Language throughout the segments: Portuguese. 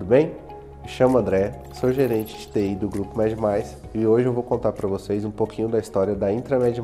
bem? Me chamo André, sou gerente de TI do Grupo Med+, e hoje eu vou contar para vocês um pouquinho da história da Intramed+.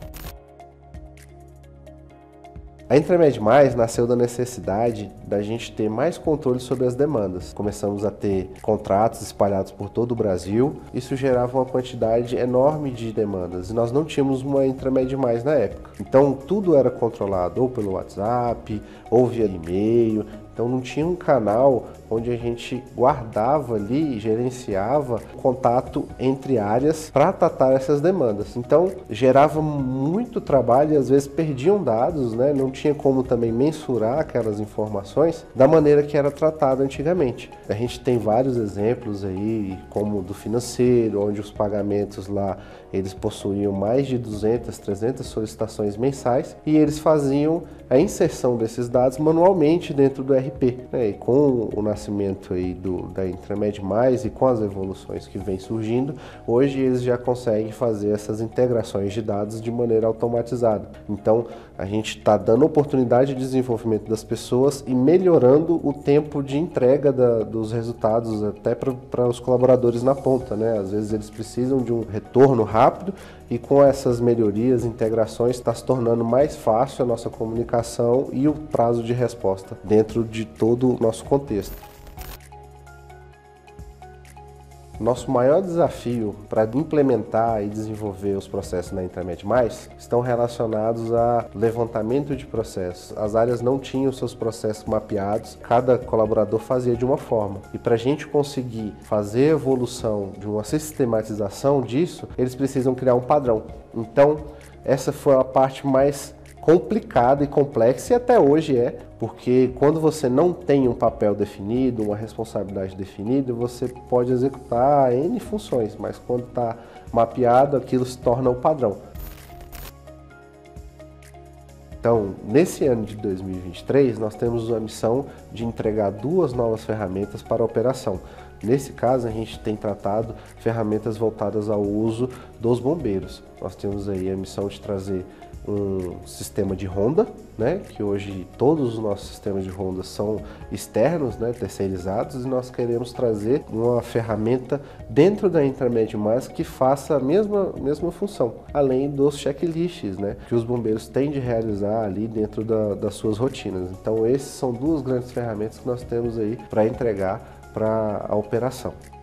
A Intramed+ nasceu da necessidade da gente ter mais controle sobre as demandas. Começamos a ter contratos espalhados por todo o Brasil, isso gerava uma quantidade enorme de demandas e nós não tínhamos uma Intramed+ na época. Então tudo era controlado ou pelo WhatsApp ou via e-mail, então não tinha um canal onde a gente guardava ali, gerenciava contato entre áreas para tratar essas demandas. Então gerava muito trabalho e às vezes perdiam dados, né? Não tinha como também mensurar aquelas informações da maneira que era tratado antigamente. A gente tem vários exemplos aí, como do financeiro, onde os pagamentos lá eles possuíam mais de 200, 300 solicitações mensais e eles faziam a inserção desses dados manualmente dentro do ERP, né? E com o nascimento aí da Intramed+, e com as evoluções que vem surgindo, hoje eles já conseguem fazer essas integrações de dados de maneira automatizada. Então a gente está dando oportunidade de desenvolvimento das pessoas e melhorando o tempo de entrega dos resultados até para os colaboradores na ponta, né? Às vezes eles precisam de um retorno rápido e com essas melhorias, integrações, está se tornando mais fácil a nossa comunicação e o prazo de resposta dentro de todo o nosso contexto. Nosso maior desafio para implementar e desenvolver os processos na Intramed+ estão relacionados a levantamento de processos. As áreas não tinham seus processos mapeados, cada colaborador fazia de uma forma. E para a gente conseguir fazer a evolução de uma sistematização disso, eles precisam criar um padrão. Então, essa foi a parte mais complicada e complexa, e até hoje é, porque quando você não tem um papel definido, uma responsabilidade definida, você pode executar N funções, mas quando está mapeado, aquilo se torna o padrão. Então, nesse ano de 2023, nós temos a missão de entregar 2 novas ferramentas para a operação. Nesse caso, a gente tem tratado ferramentas voltadas ao uso dos bombeiros. Nós temos aí a missão de trazer um sistema de ronda, né, que hoje todos os nossos sistemas de ronda são externos, né, terceirizados, e nós queremos trazer uma ferramenta dentro da Intramed+, que faça a mesma função, além dos checklists, né, que os bombeiros têm de realizar ali dentro das suas rotinas. Então, essas são 2 grandes ferramentas que nós temos aí para entregar para a operação.